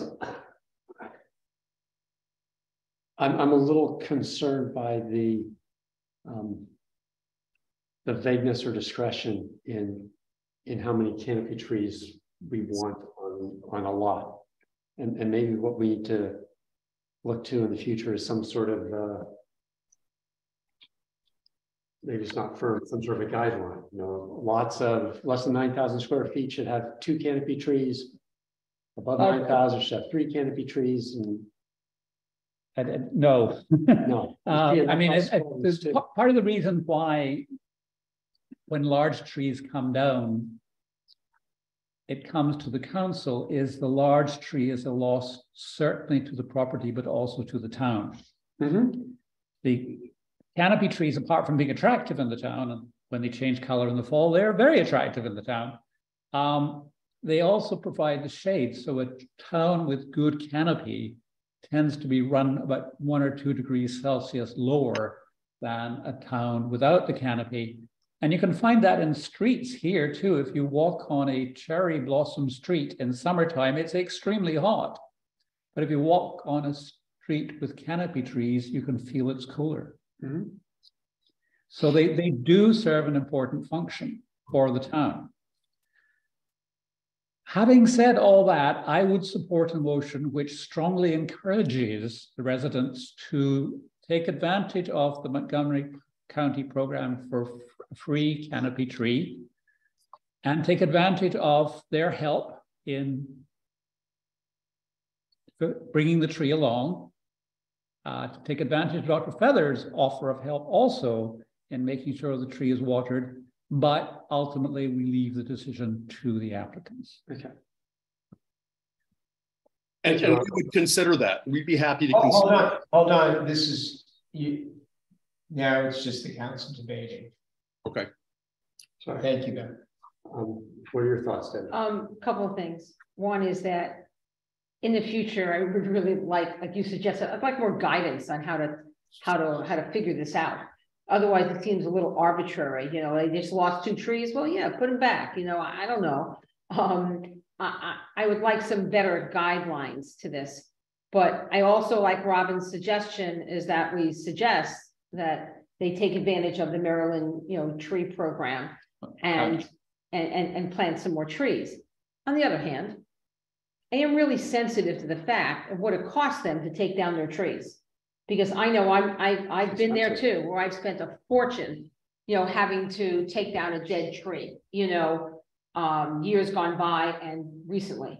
Speaker 3: I'm a little concerned by the vagueness or discretion in how many canopy trees we want on a lot. And maybe what we need to look to in the future is some sort of, maybe it's not firm, some sort of a guideline. You know, lots of less than 9,000 square feet should have 2 canopy trees. Above 9,000 should have 3 canopy trees. And
Speaker 6: No.
Speaker 3: No.
Speaker 6: I mean, part of the reason why when large trees come down, it comes to the council is the large tree is a loss certainly to the property, but also to the town. The canopy trees, apart from being attractive in the town, and when they change color in the fall, they're very attractive in the town. They also provide the shade. So a town with good canopy tends to be run about 1 or 2 degrees Celsius lower than a town without the canopy. And you can find that in streets here too. If you walk on a cherry blossom street in summertime, it's extremely hot. But if you walk on a street with canopy trees, you can feel it's cooler. So they do serve an important function for the town. Having said all that, I would support a motion which strongly encourages the residents to take advantage of the Montgomery County program for free canopy tree and take advantage of their help in bringing the tree along, to take advantage of Dr. Feather's offer of help also in making sure the tree is watered, but ultimately we leave the decision to the applicants.
Speaker 3: Okay.
Speaker 9: And we would consider that. We'd be happy to consider.
Speaker 1: Hold on. This is you. Now it's just the council debating.
Speaker 9: Okay.
Speaker 3: Sorry.
Speaker 1: Thank you, Ben.
Speaker 3: What are your thoughts, David?
Speaker 5: Couple of things. One is that in the future, I would really like you suggested, I'd like more guidance on how to figure this out. Otherwise, it seems a little arbitrary. You know, they just lost 2 trees. Well, yeah, put them back. You know, I don't know. I would like some better guidelines to this. But I also like Robin's suggestion is that we suggest that they take advantage of the Maryland, you know, tree program and plant some more trees. On the other hand, I am really sensitive to the fact of what it costs them to take down their trees. Because I know I've been there too, where I've spent a fortune, you know, having to take down a dead tree, you know, years gone by and recently.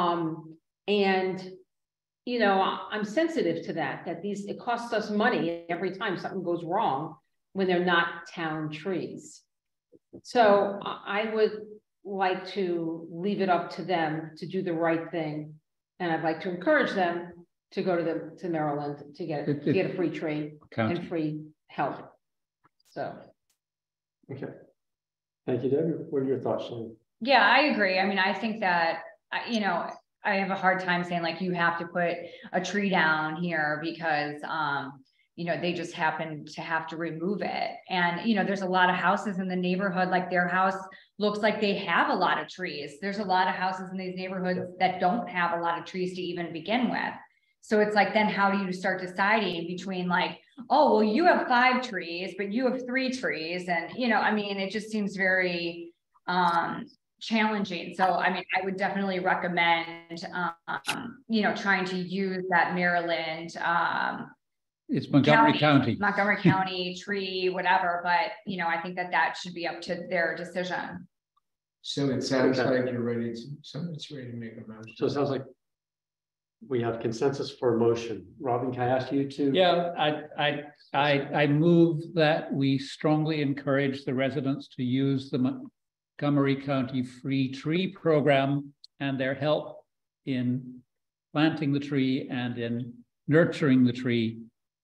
Speaker 5: And, you know, I'm sensitive to that it costs us money every time something goes wrong when they're not town trees. So I would like to leave it up to them to do the right thing. And I'd like to encourage them to go to Maryland to get a free tree and free help. So.
Speaker 3: Okay. Thank you, Debbie. What are your thoughts, Shane?
Speaker 11: Yeah, I agree. I mean, I think that, you know, I have a hard time saying like, you have to put a tree down here because, you know, they just happen to have to remove it. And, you know, there's a lot of houses in the neighborhood, like their house looks like they have a lot of trees. There's a lot of houses in these neighborhoods that don't have a lot of trees to even begin with. So it's like, then how do you start deciding between like, oh, well, you have 5 trees, but you have 3 trees. And, you know, I mean, it just seems very challenging. So, I mean, I would definitely recommend, you know, trying to use that Maryland,
Speaker 6: it's Montgomery County.
Speaker 11: Montgomery County tree, whatever. But, you know, I think that should be up to their decision.
Speaker 1: So it sounds like someone's ready to make a motion.
Speaker 3: So it sounds like we have consensus for a motion. Robin, can I ask you to?
Speaker 6: Yeah, I move that we strongly encourage the residents to use the Montgomery County Free Tree Program and their help in planting the tree and in nurturing the tree.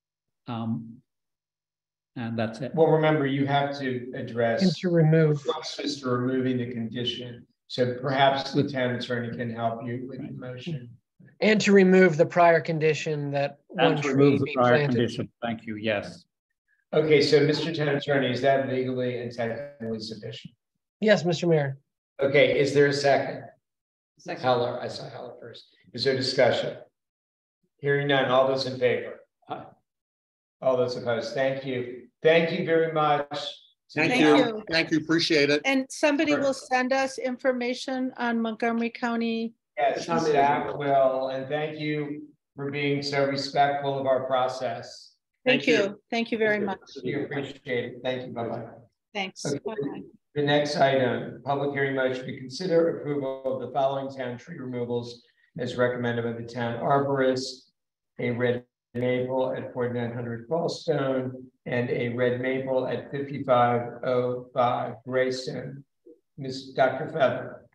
Speaker 6: And that's it.
Speaker 1: Well, remember, you have to address
Speaker 10: And to remove.
Speaker 1: closest to removing the condition. So perhaps the town attorney can help you with the motion.
Speaker 10: And to remove the prior condition that one
Speaker 6: And to
Speaker 10: tree
Speaker 6: remove the
Speaker 10: be
Speaker 6: prior
Speaker 10: planted.
Speaker 6: condition. Thank you. Yes.
Speaker 1: Okay, so Mr. Town Attorney, is that legally and technically sufficient?
Speaker 10: Yes, Mr. Mayor.
Speaker 1: Okay, is there a second?
Speaker 5: Second.
Speaker 1: Heller, I saw Heller first. Is there discussion? Hearing none, all those in favor?
Speaker 3: Aye.
Speaker 1: All those opposed, thank you. Thank you very much.
Speaker 9: Thank
Speaker 8: Thank
Speaker 9: you.
Speaker 8: you.
Speaker 9: Thank you. Appreciate it.
Speaker 8: And somebody will send us information on Montgomery County.
Speaker 1: Yes, staff will, and thank you for being so respectful of our process.
Speaker 8: Thank you. Thank you very much.
Speaker 1: We appreciate it. Thank you. Bye-bye.
Speaker 8: Thanks.
Speaker 1: Okay.
Speaker 8: Bye-bye.
Speaker 1: The next item, public hearing motion to consider approval of the following town tree removals as recommended by the town arborist, a red maple at 4900 Fallstone and a red maple at 5505 Greystone. Dr. Feather.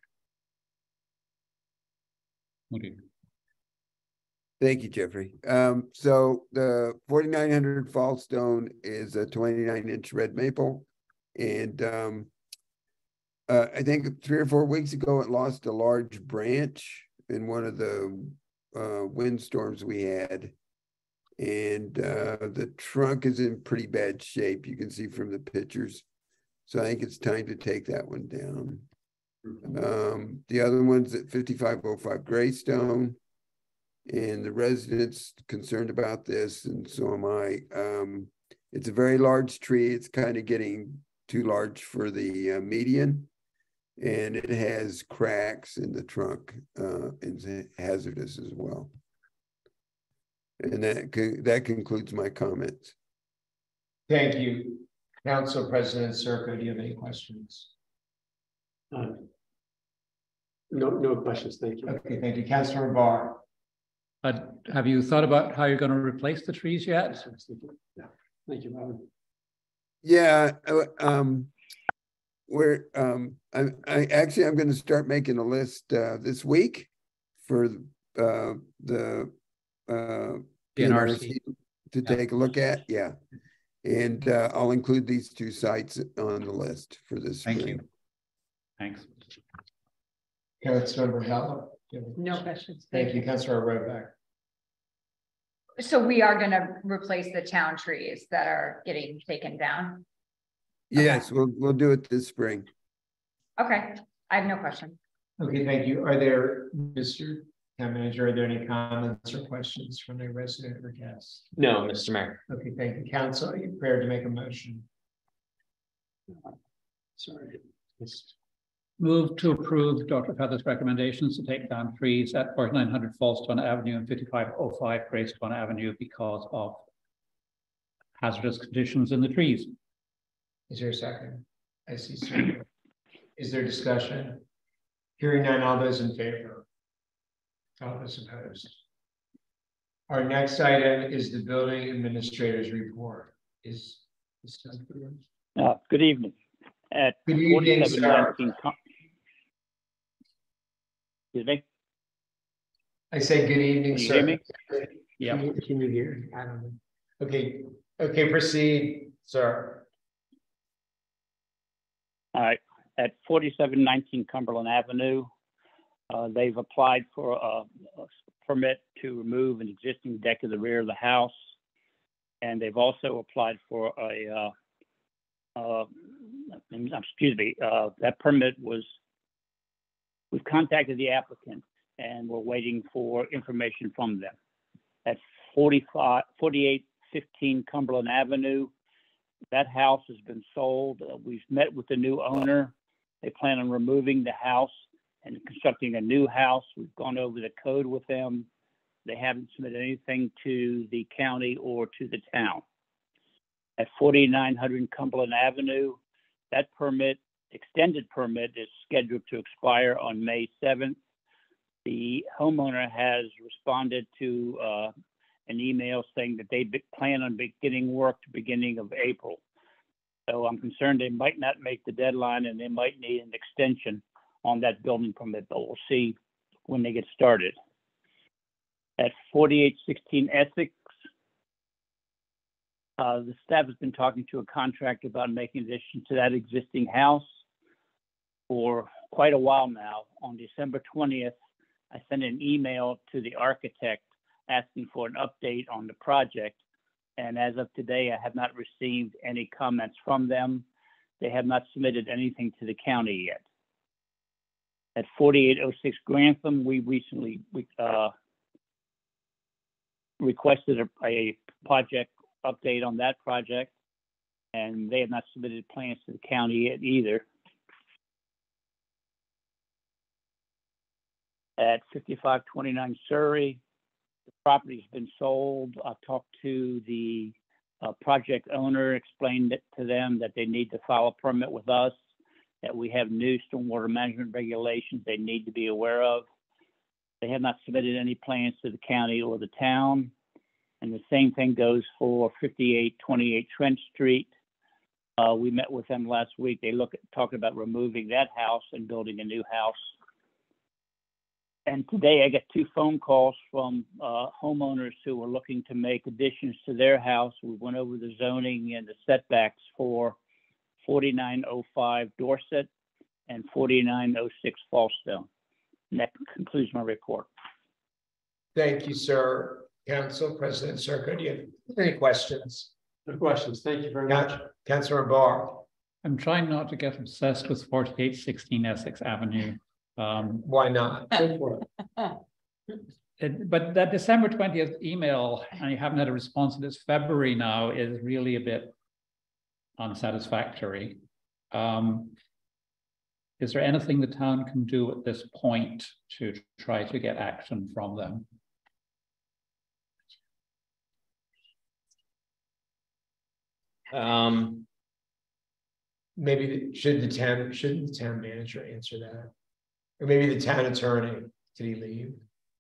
Speaker 7: Thank you, Jeffrey. So the 4900 Fallstone is a 29-inch red maple. And I think 3 or 4 weeks ago, it lost a large branch in one of the windstorms we had. And the trunk is in pretty bad shape. You can see from the pictures. So I think it's time to take that one down. The other one's at 5505 Greystone. And the residents concerned about this, and so am I. It's a very large tree. It's kind of getting too large for the median, and it has cracks in the trunk. It's hazardous as well. And that concludes my comments.
Speaker 1: Thank you. Council President Circo, do you have any questions?
Speaker 3: No questions, thank you.
Speaker 1: Okay, thank you. Councilor Barr.
Speaker 6: Have you thought about how you're going to replace the trees yet?
Speaker 3: Yeah, thank you, Robin.
Speaker 7: Yeah, I'm going to start making a list this week for the PNRC to take a look at. Yeah, and I'll include these 2 sites on the list for this.
Speaker 6: Thank you. Thanks.
Speaker 1: Councilmember Heller.
Speaker 5: No questions.
Speaker 1: Thank you, Councilor Roback.
Speaker 11: So we are gonna replace the town trees that are getting taken down?
Speaker 7: Yes, we'll do it this spring.
Speaker 11: Okay, I have no question.
Speaker 1: Okay, thank you. Are there, Mr. Town Manager, are there any comments or questions from a resident or guest?
Speaker 2: No, Mr. Mayor.
Speaker 1: Okay, thank you. Council, are you prepared to make a motion?
Speaker 3: Sorry.
Speaker 6: Move to approve Dr. Feather's recommendations to take down trees at 4900 Fallstone Avenue and 5505 Greystone Avenue because of hazardous conditions in the trees.
Speaker 1: Is there a second? I see. Sir. Is there discussion? Hearing none, all those in favor? All those opposed? Our next item is the building administrator's report. Is this done for you?
Speaker 12: Good evening. At
Speaker 1: Good evening, sir.
Speaker 12: Excuse me?
Speaker 1: I say good evening,
Speaker 12: Can you
Speaker 1: sir.
Speaker 12: hear me?
Speaker 6: Yeah.
Speaker 1: Can you hear? I don't know. Okay. Okay, proceed, sir.
Speaker 12: All right. At 4719 Cumberland Avenue, they've applied for a permit to remove an existing deck of the rear of the house. And they've also applied for a, that permit was, we've contacted the applicant and we're waiting for information from them. At 4815 Cumberland Avenue, that house has been sold. We've met with the new owner. They plan on removing the house and constructing a new house. We've gone over the code with them. They haven't submitted anything to the county or to the town. At 4900 Cumberland Avenue, that permit, extended permit, is scheduled to expire on May 7th. The homeowner has responded to an email saying that they plan on beginning work to beginning of April. So I'm concerned they might not make the deadline and they might need an extension on that building permit, but we'll see when they get started. At 4816 Essex, the staff has been talking to a contractor about making addition to that existing house for quite a while now. On December 20th, I sent an email to the architect asking for an update on the project. And as of today, I have not received any comments from them. They have not submitted anything to the county yet. At 4806 Grantham, we recently requested a project update on that project, and they have not submitted plans to the county yet either. At 5529 Surrey, the property's been sold. I've talked to the project owner, explained it to them that they need to file a permit with us, that we have new stormwater management regulations they need to be aware of. They have not submitted any plans to the county or the town. And the same thing goes for 5828 Trent Street. We met with them last week. They talking about removing that house and building a new house. And today I got 2 phone calls from homeowners who were looking to make additions to their house. We went over the zoning and the setbacks for 4905 Dorset and 4906 Fallstone. And that concludes my report.
Speaker 1: Thank you, sir. Council President Circo, do you have any questions?
Speaker 3: No questions. Thank you very much.
Speaker 1: Councilor Barr.
Speaker 6: I'm trying not to get obsessed with 4816 Essex Avenue.
Speaker 1: Why not?
Speaker 3: Go for it.
Speaker 6: But that December 20th email, and you haven't had a response, and it's February now, is really a bit unsatisfactory. Is there anything the town can do at this point to try to get action from them?
Speaker 1: Maybe shouldn't the town manager answer that? Or maybe the town attorney, did he leave?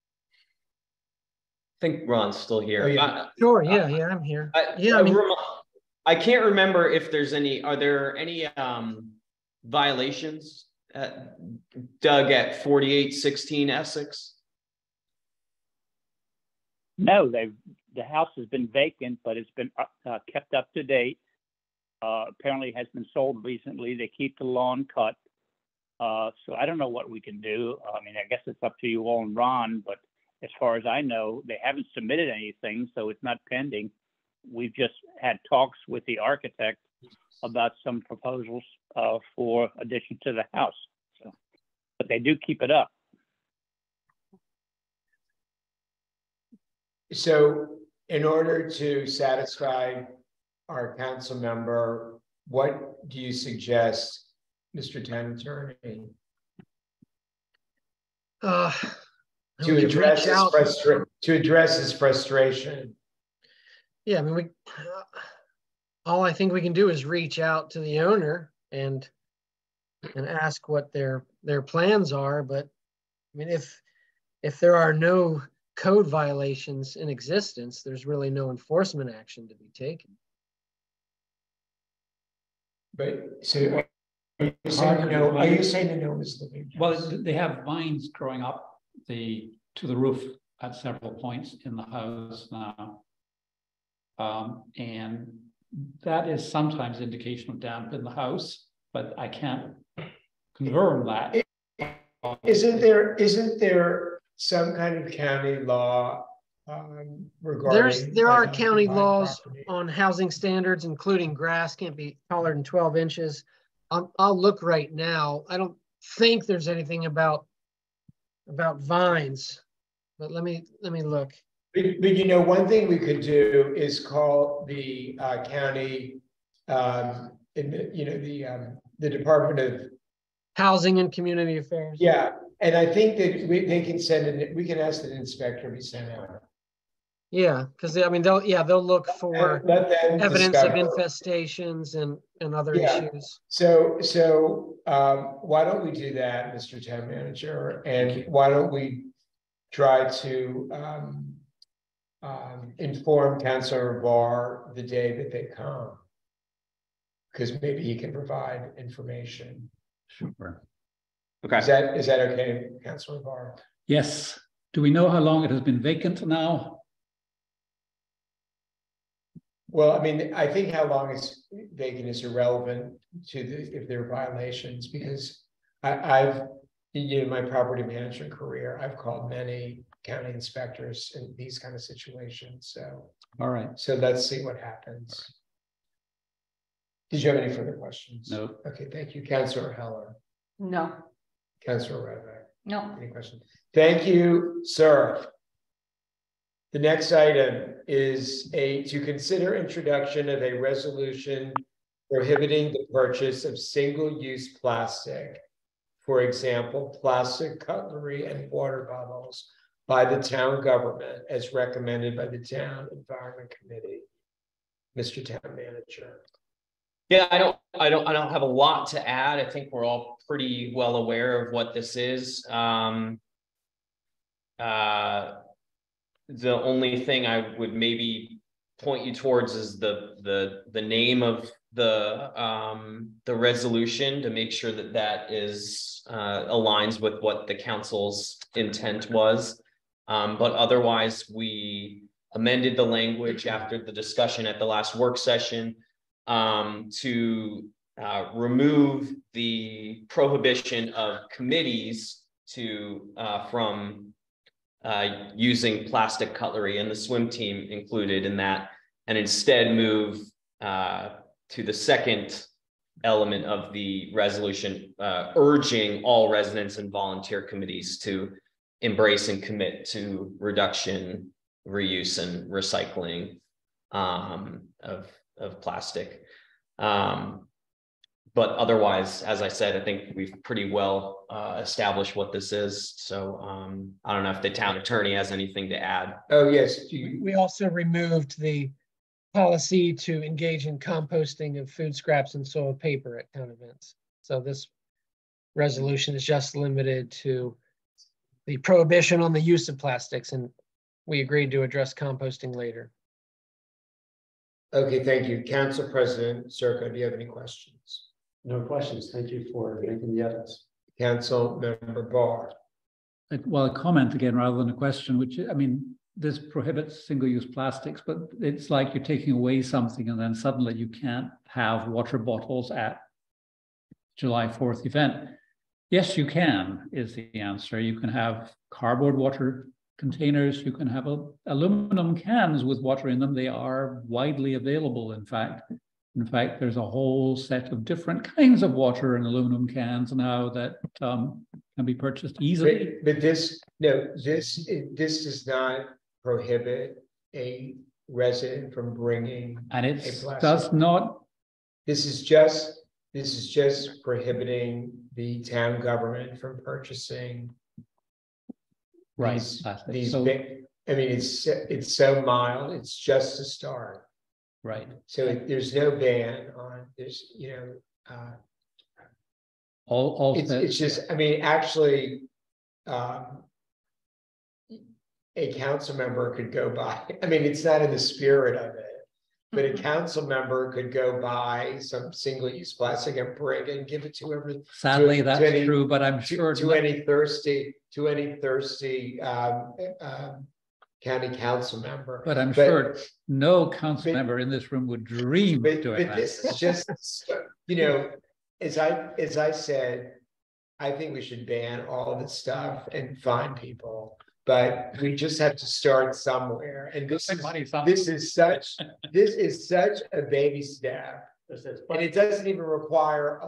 Speaker 2: I think Ron's still here.
Speaker 1: Oh, yeah.
Speaker 10: Sure, yeah, I'm here. Yeah,
Speaker 2: I can't remember if there's are there any violations Doug at 4816 Essex?
Speaker 12: No, the house has been vacant, but it's been kept up to date. Apparently has been sold recently. They keep the lawn cut. So I don't know what we can do. I mean, I guess it's up to you all and Ron, but as far as I know, they haven't submitted anything, so it's not pending. We've just had talks with the architect about some proposals for addition to the house. So, but they do keep it up.
Speaker 1: So in order to satisfy our council member, what do you suggest, Mr. Town Attorney? To address his frustration.
Speaker 10: Yeah, I mean, all I think we can do is reach out to the owner and ask what their plans are. But I mean, if there are no code violations in existence, there's really no enforcement action to be taken.
Speaker 1: But so are you saying the no is living?
Speaker 6: Well, they have vines growing up to the roof at several points in the house now. And that is sometimes indication of damp in the house, but I can't confirm that.
Speaker 1: Isn't there some kind of county law regarding?
Speaker 10: There are county laws on housing standards, including grass can't be taller than 12 inches. I'll look right now. I don't think there's anything about vines, but let me look.
Speaker 1: But you know, one thing we could do is call the county, the Department of
Speaker 10: Housing and Community Affairs.
Speaker 1: Yeah, and I think that they can send it. We can ask the inspector to be sent out.
Speaker 10: Yeah, because I mean they'll look for evidence of infestations and other issues.
Speaker 1: So why don't we do that, Mr. Town Manager, and why don't we try to inform Councilor Barr the day that they come, because maybe he can provide information.
Speaker 6: Sure.
Speaker 2: Okay.
Speaker 1: Is that okay, Councilor Barr?
Speaker 6: Yes. Do we know how long it has been vacant now?
Speaker 1: Well, I mean, I think how long it's vacant is irrelevant to if there are violations, because I've, my property management career, I've called many county inspectors in these kind of situations. So,
Speaker 6: all right.
Speaker 1: So let's see what happens. Did you have any further questions?
Speaker 6: No.
Speaker 1: Okay, thank you. Councilor Heller.
Speaker 5: No.
Speaker 1: Councilor Rovak.
Speaker 11: No.
Speaker 1: Any questions? Thank you, sir. The next item is to consider introduction of a resolution prohibiting the purchase of single-use plastic, for example, plastic cutlery and water bottles, by the town government as recommended by the Town Environment Committee. Mr. Town Manager.
Speaker 2: Yeah, I don't have a lot to add. I think we're all pretty well aware of what this is. the only thing I would maybe point you towards is the name of the resolution, to make sure that that is aligns with what the council's intent was. But otherwise, we amended the language after the discussion at the last work session to remove the prohibition of committees from using plastic cutlery, and the swim team included in that, and instead move to the second element of the resolution, urging all residents and volunteer committees to embrace and commit to reduction, reuse, and recycling of plastic. But otherwise, as I said, I think we've pretty well established what this is. So I don't know if the town attorney has anything to add.
Speaker 1: Oh, yes.
Speaker 10: We also removed the policy to engage in composting of food scraps and soil paper at town events. So this resolution is just limited to the prohibition on the use of plastics, and we agreed to address composting later.
Speaker 1: Okay, thank you. Council President Zerko, do you have any questions?
Speaker 3: No questions. Thank you for making the efforts.
Speaker 1: Council Member Barr.
Speaker 6: Well, a comment again rather than a question, which, I mean, this prohibits single-use plastics, but it's like you're taking away something and then suddenly you can't have water bottles at July 4th event. Yes, you can, is the answer. You can have cardboard water containers, you can have aluminum cans with water in them. They are widely available, in fact. In fact, there's a whole set of different kinds of water in aluminum cans now that can be purchased easily.
Speaker 1: But this does not prohibit a resident from bringing.
Speaker 6: And it does not.
Speaker 1: This is just prohibiting the town government from purchasing.
Speaker 6: Right.
Speaker 1: These big, I mean, it's so mild. It's just a start.
Speaker 6: Right.
Speaker 1: So there's no ban on this, it's just, I mean, actually, a council member could go by, I mean, it's not in the spirit of it, but a council member could go buy some single-use plastic and bring and give it to every.
Speaker 6: Sadly, that's true, but I'm sure
Speaker 1: to any thirsty county council member.
Speaker 6: But I'm sure no council member in this room would dream of doing that.
Speaker 1: But this is just, as I said, I think we should ban all of this stuff and fine people, but we just have to start somewhere. And this is such a baby step, and it doesn't even require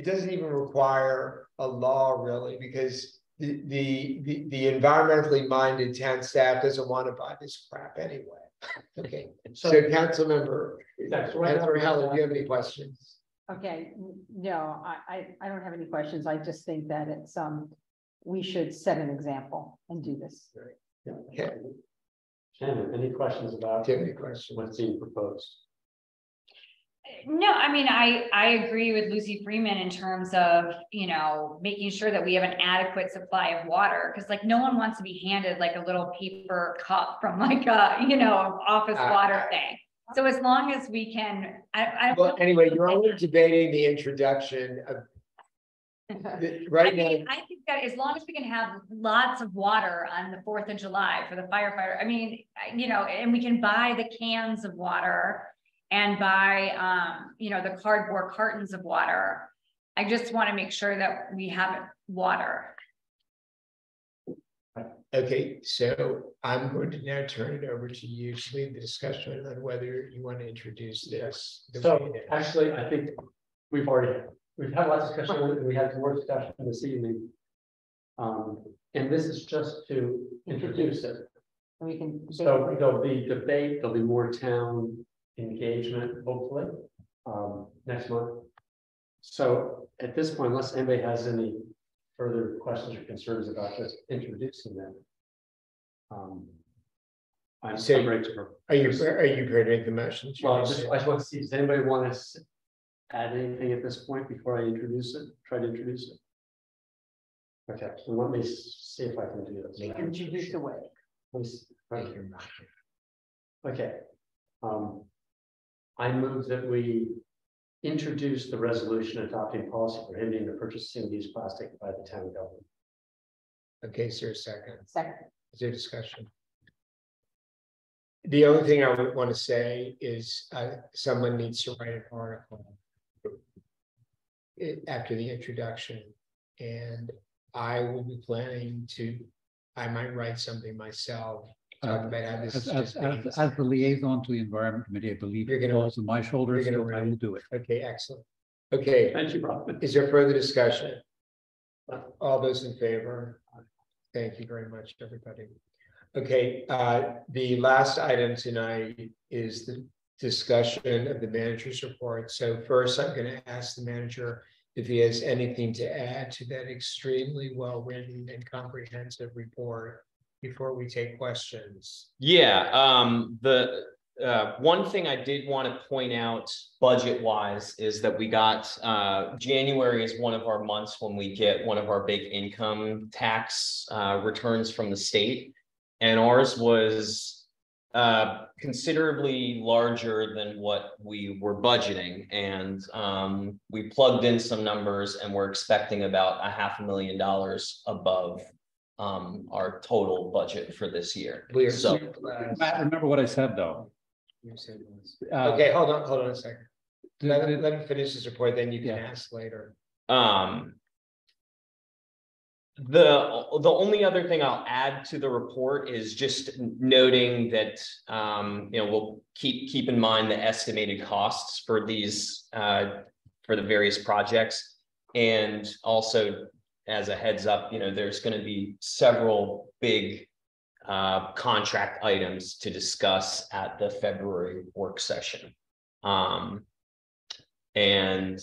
Speaker 1: a law really, because the environmentally minded town staff doesn't want to buy this crap anyway. Okay, so council member, Councilor Heller, do you have any questions?
Speaker 5: Okay, no, I don't have any questions. I just think that it's we should set an example and do this.
Speaker 1: Okay.
Speaker 3: Shannon, any questions about what's being proposed?
Speaker 11: No, I mean, I agree with Lucy Freeman in terms of, making sure that we have an adequate supply of water, because like no one wants to be handed like a little paper cup from like a, office water thing. So as long as we can,
Speaker 1: well, anyway, you're only debating the introduction of right now.
Speaker 11: I think that as long as we can have lots of water on the 4th of July for the firefighter, I mean, and we can buy the cans of water and buy, the cardboard cartons of water. I just want to make sure that we have water.
Speaker 1: Okay, so I'm going to now turn it over to you to lead the discussion on whether you want to introduce this.
Speaker 3: So actually, I think we've had lots of discussion, and we had more discussion this evening. And this is just to introduce it.
Speaker 5: We can.
Speaker 3: So there'll be debate, there'll be more town engagement, hopefully, next month. So at this point, unless anybody has any further questions or concerns about just introducing them, I'm so great to her.
Speaker 1: Are you prepared to make the motion?
Speaker 3: Well, I just want to see, does anybody want to add anything at this point before I introduce it? Try to introduce it. Okay, so let me see if I can do this.
Speaker 5: Introduce away.
Speaker 3: Thank you. Okay. I move that we introduce the resolution adopting policy prohibiting the purchasing of used plastic by the town government.
Speaker 1: Okay, is there a second?
Speaker 5: Second.
Speaker 1: Is there discussion? The only thing I would want to say is someone needs to write an article after the introduction, and I will be planning to, I might write something myself. Talk about how this is just
Speaker 6: As the liaison to the Environment Committee, I believe
Speaker 1: You're gonna-
Speaker 6: it falls on my shoulders,
Speaker 1: you're
Speaker 6: so
Speaker 1: gonna
Speaker 6: I will do it.
Speaker 1: Okay, excellent. Okay,
Speaker 3: Thank you, Rob.
Speaker 1: is there further discussion? All those in favor? Thank you very much, everybody. Okay, the last item tonight is the discussion of the manager's report. So first, I'm going to ask the manager if he has anything to add to that extremely well-written and comprehensive report before we take questions.
Speaker 2: Yeah, the one thing I did want to point out budget-wise is that we got January is one of our months when we get one of our big income tax returns from the state, and ours was considerably larger than what we were budgeting, and we plugged in some numbers, and we're expecting about $500,000 above our total budget for this year. So
Speaker 6: Matt, remember what I said though.
Speaker 1: Okay, hold on a second. Let him finish his report, then you can ask later.
Speaker 2: The only other thing I'll add to the report is just noting that we'll keep in mind the estimated costs for these for the various projects, and also as a heads up, there's going to be several big contract items to discuss at the February work session, and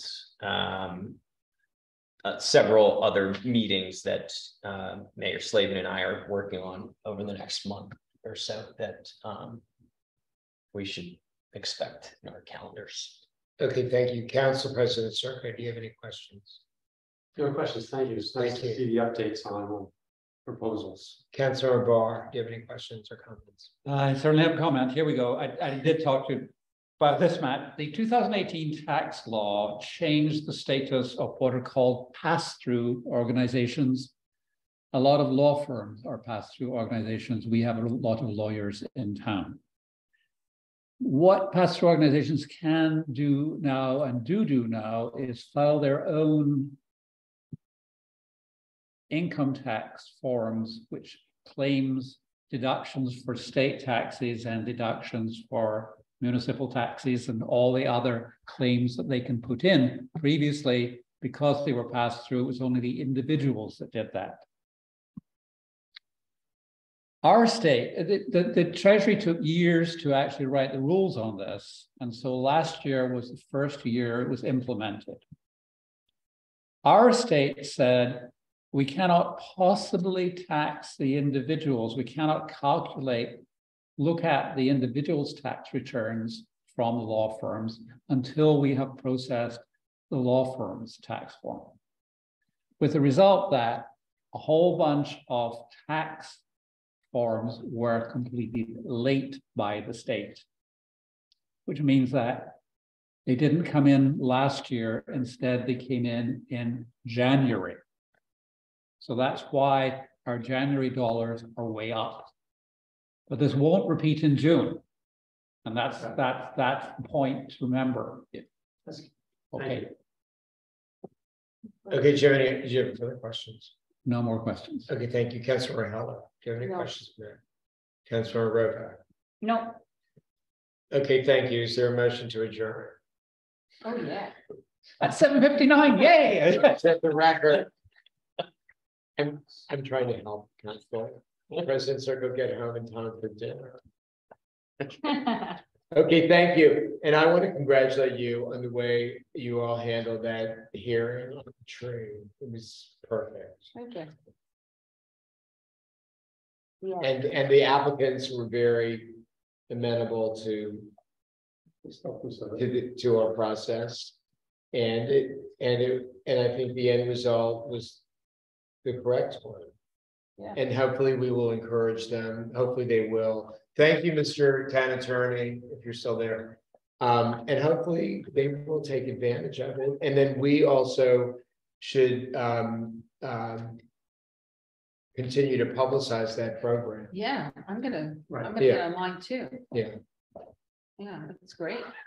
Speaker 2: several other meetings that Mayor Slavin and I are working on over the next month or so that we should expect in our calendars.
Speaker 1: Okay, thank you. Council President Circa, do you have any questions?
Speaker 3: No questions. Thank you. It's nice to see the updates on proposals.
Speaker 1: Councilor Barr, do you have any questions or comments?
Speaker 6: I certainly have a comment. Here we go. I did talk to about this, Matt. The 2018 tax law changed the status of what are called pass-through organizations. A lot of law firms are pass-through organizations. We have a lot of lawyers in town. What pass-through organizations can do now and do now is file their own income tax forms, which claims deductions for state taxes and deductions for municipal taxes and all the other claims that they can put in. Previously, because they were passed through, it was only the individuals that did that. Our state, the Treasury took years to actually write the rules on this. And so last year was the first year it was implemented. Our state said, we cannot possibly tax the individuals. We cannot look at the individual's tax returns from the law firms until we have processed the law firm's tax form. With the result that a whole bunch of tax forms were completed late by the state, which means that they didn't come in last year. Instead, they came in January. So that's why our January dollars are way up. But this won't repeat in June. And that's the point to remember. Okay.
Speaker 1: Okay, do you have further questions?
Speaker 6: No more questions.
Speaker 1: Okay, thank you. Councilor Heller, do you have any questions for that? Councilor Rota?
Speaker 5: No.
Speaker 1: Okay, thank you. Is there a motion to adjourn?
Speaker 5: Oh, yeah.
Speaker 6: At 7:59, yay!
Speaker 1: Set the record. I'm trying to help, Councilor. President Circle get home in time for dinner. Okay, thank you. And I want to congratulate you on the way you all handled that hearing on the tree. It was perfect.
Speaker 5: Okay.
Speaker 1: And the applicants were very amenable to our process. And I think the end result was the correct one.
Speaker 5: Yeah.
Speaker 1: And hopefully we will encourage them. Hopefully they will. Thank you, Mr. Town Attorney, if you're still there. And hopefully they will take advantage of it. And then we also should continue to publicize that program.
Speaker 5: Yeah, I'm gonna
Speaker 3: Right.
Speaker 5: get online too.
Speaker 1: Yeah.
Speaker 5: Yeah, that's great.